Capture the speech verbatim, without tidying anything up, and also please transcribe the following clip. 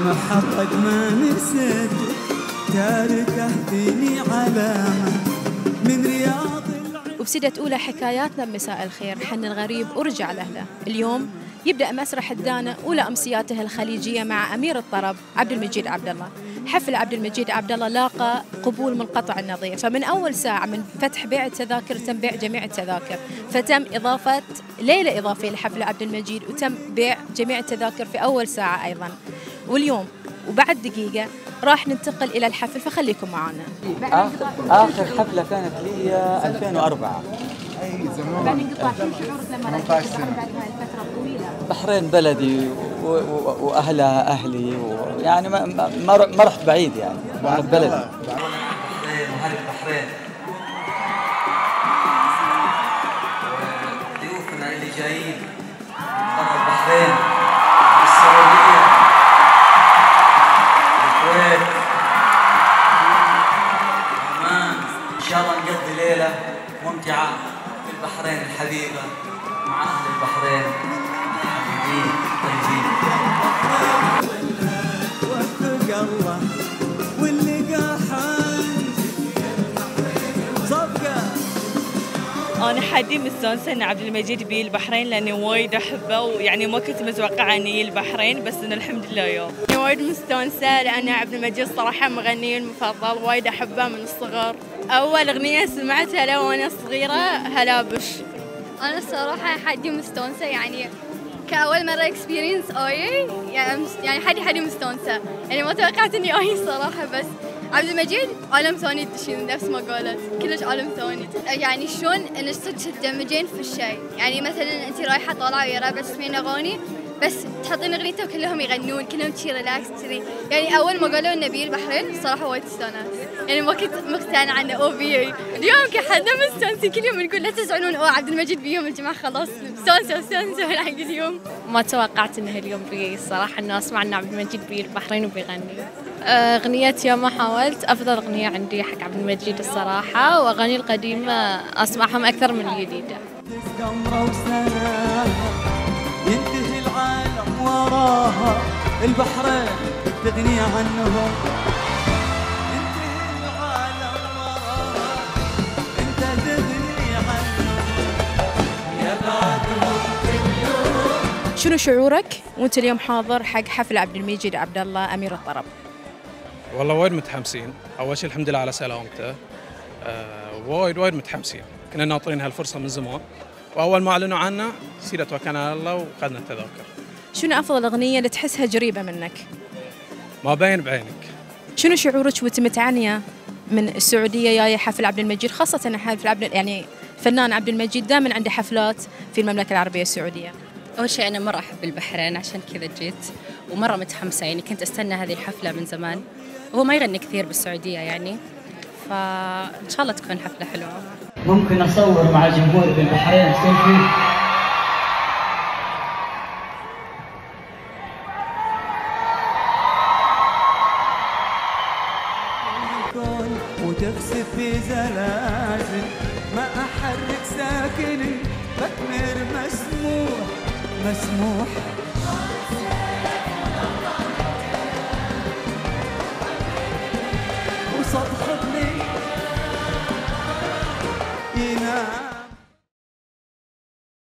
المحطة ما نسيت تاركه فيني علامة من رياض العين. وبسدت أولى حكاياتنا بمساء الخير حن الغريب ورجع لأهله. اليوم يبدأ مسرح الدانة أولى أمسياته الخليجية مع أمير الطرب عبد المجيد عبد الله. حفل عبد المجيد عبد الله لاقى قبول منقطع النظير، فمن أول ساعة من فتح بيع التذاكر تم بيع جميع التذاكر، فتم إضافة ليلة إضافية لحفل عبد المجيد وتم بيع جميع التذاكر في أول ساعة أيضا. واليوم وبعد دقيقة راح ننتقل إلى الحفل، فخليكم معنا. آخر, آخر حفلة كانت لي ألفين وأربعة. أي زمان. بعد انقطاع شو شعورك لما رجعت بعد هاي الفترة الطويلة؟ بحرين بلدي وأهلها أهلي، ويعني ما ما رحت بعيد، يعني أنا ببلدي. بحرين وهذه بحرين وضيوفنا اللي جايين من بحرين، السعودية، الكويت، عمان. إن شاء الله نقضي ليلة ممتعة في البحرين الحبيبة مع أهل البحرين الحبيبين الطيبين. وفق الله واللقاء صفقة. أنا حدي مستانسة إن عبد المجيد بي البحرين لأني وايد أحبه، ويعني ما كنت متوقعة إني البحرين، بس إنه الحمد لله يوم. أنا وايد مستانسة لأن عبد المجيد صراحة مغني المفضل، وايد أحبه من الصغر. أول أغنية سمعتها له وأنا صغيرة هلابش. أنا الصراحة حدي مستانسة، يعني كأول مرة اكسبيرينس آي، يعني حدي حدي مستانسة، يعني ما توقعت إني آي صراحة. بس عبد المجيد عالم ثاني تدشين نفس ما قالت، كلش عالم ثاني. يعني شلون انك صدق تندمجين في الشيء، يعني مثلا انت رايحه طالعه ويا ربع تسمعين اغاني بس تحطين اغنيته وكلهم يغنون، كلهم شي ريلاكس كذي. يعني اول ما قالوا انه بي البحرين الصراحه وايد استانست، يعني ما كنت مقتنعه انه او بي. اليوم كحنا مستانسين، كل يوم نقول لا تزعلون او عبد المجيد بيوم الجمعه، خلاص مستانسه مستانسه حق اليوم. ما توقعت انه اليوم بي الصراحه، انه اسمع ان عبد المجيد بي البحرين وبيغني. أغنية يا ما حاولت أفضل أغنية عندي حق عبد المجيد الصراحة، وأغاني القديمة أسمعهم أكثر من الجديدة. ينتهي العالم وراها، البحرين تغني عنهم. ينتهي العالم وراها، أنت تغني عنهم يا بعدهم كلهم. شنو شعورك وأنت اليوم حاضر حق حفل عبد المجيد عبد الله أمير الطرب؟ والله وايد متحمسين. أول شيء الحمد لله على سلامته. أه وايد وايد متحمسين، كنا ناطرين هالفرصة من زمان، وأول ما أعلنوا عنها سيرة توكلنا على الله وأخذنا التذاكر. شنو أفضل أغنية اللي تحسها قريبة منك؟ ما بين بعينك. شنو شعورك وأنت متعنية من السعودية جاية حفل عبد المجيد، خاصة حفل عبد يعني الفنان عبد المجيد دائما عنده حفلات في المملكة العربية السعودية؟ أول شيء أنا مرة أحب البحرين، عشان كذا جيت ومرة متحمسة، يعني كنت أستنى هذه الحفلة من زمان. هو ما يغني كثير بالسعودية يعني، فإن شاء الله تكون حفلة حلوة. ممكن أصور مع جمهور بالبحرين سيلفي؟ وتغسف في زلازل، ما أحرك ساكني، بكمر مسموح مسموح